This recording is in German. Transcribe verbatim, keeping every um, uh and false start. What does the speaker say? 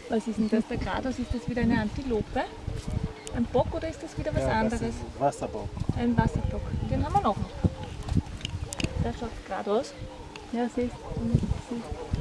Was ist denn das da geradeaus? Ist das wieder eine Antilope? Ein Bock oder ist das wieder was Ja, anderes? das ist ein Wasserbock. Ein Wasserbock. Den haben wir noch nicht. Der schaut geradeaus. Ja, siehst du.